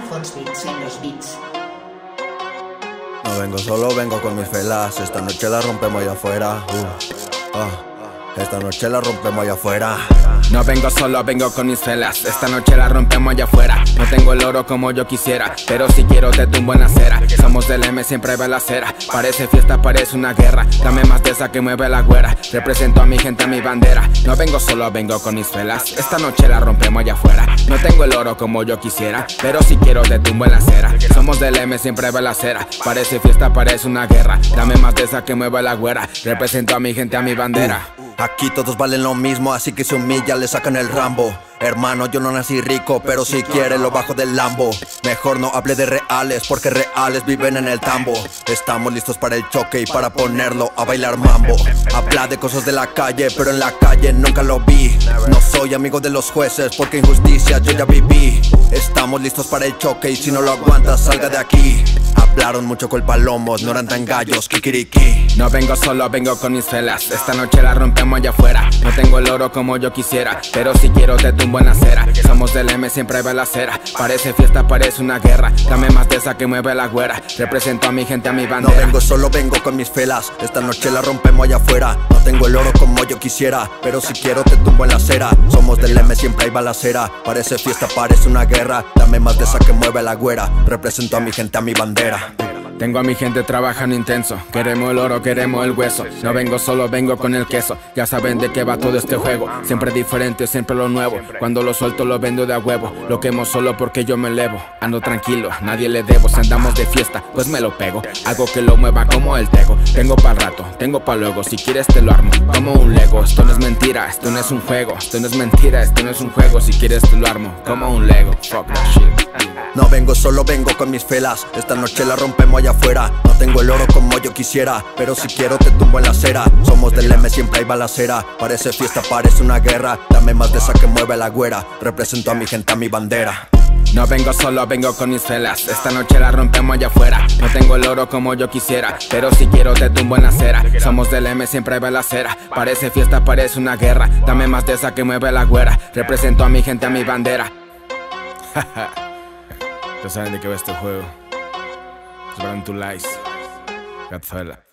Alphonse Beats en los beats. No vengo solo, vengo con mis felas. Esta noche la rompemos allá afuera. Esta noche la rompemos allá afuera. No vengo solo, vengo con mis felas. Esta noche la rompemos allá afuera. No tengo el oro como yo quisiera, pero si quiero te tumbo en la acera. Somos del M, siempre ve la acera. Parece fiesta, parece una guerra. Dame más de esa que mueve la güera. Represento a mi gente, a mi bandera. No vengo solo, vengo con mis felas. Esta noche la rompemos allá afuera. No tengo el oro como yo quisiera, pero si quiero te tumbo en la acera. Somos del M, siempre ve la acera. Parece fiesta, parece una guerra. Dame más de esa que mueve la güera. Represento a mi gente, a mi bandera. Aquí todos valen lo mismo, así que se humilla, le sacan el Rambo. Hermano, yo no nací rico, pero si quiere lo bajo del Lambo. Mejor no hable de reales, porque reales viven en el tambo. Estamos listos para el choque y para ponerlo a bailar mambo. Habla de cosas de la calle, pero en la calle nunca lo vi. No soy amigo de los jueces, porque injusticia yo ya viví. Estamos listos para el choque y si no lo aguantas, salga de aquí. Hablaron mucho con palomos, no eran tan gallos, kikiriki. No vengo solo, vengo con mis felas. Esta noche la rompemos allá afuera. No tengo el oro como yo quisiera, pero si quiero te tumbo en la acera. Somos del M, siempre ve la acera. Parece fiesta, parece una guerra. Dame más de esa que mueve la güera. Represento a mi gente, a mi bandera. No vengo solo, vengo con mis felas. Esta noche la rompemos allá afuera. No tengo el oro como yo quisiera, pero si quiero te tumbo en la acera. Somos del M, siempre hay balacera. Parece fiesta, parece una guerra. Dame más de esa que mueve la güera. Represento a mi gente, a mi bandera. Tengo a mi gente trabajando intenso. Queremos el oro, queremos el hueso. No vengo solo, vengo con el queso. Ya saben de qué va todo este juego. Siempre diferente, siempre lo nuevo. Cuando lo suelto lo vendo de a huevo. Lo quemo solo porque yo me elevo. Ando tranquilo, nadie le debo. Si andamos de fiesta, pues me lo pego. Algo que lo mueva como el tego. Tengo para rato, tengo para luego. Si quieres te lo armo como un Lego. Esto no es mentira, esto no es un juego. Esto no es mentira, esto no es un juego. Si quieres te lo armo como un Lego. Fuck that shit. No vengo solo, vengo con mis felas. Esta noche la rompemos allá afuera. No tengo el oro como yo quisiera, pero si quiero te tumbo en la acera. Somos del M, siempre hay balacera. Parece fiesta, parece una guerra. Dame más de esa que mueve la güera. Represento a mi gente, a mi bandera. No vengo solo, vengo con mis felas. Esta noche la rompemos allá afuera. No tengo el oro como yo quisiera, pero si quiero te tumbo en la acera. Somos del M, siempre ve la acera. Parece fiesta, parece una guerra. Dame más de esa que mueve la güera. Represento a mi gente, a mi bandera. Ya saben de qué va este juego. Esperan tu likes. Gatzuela.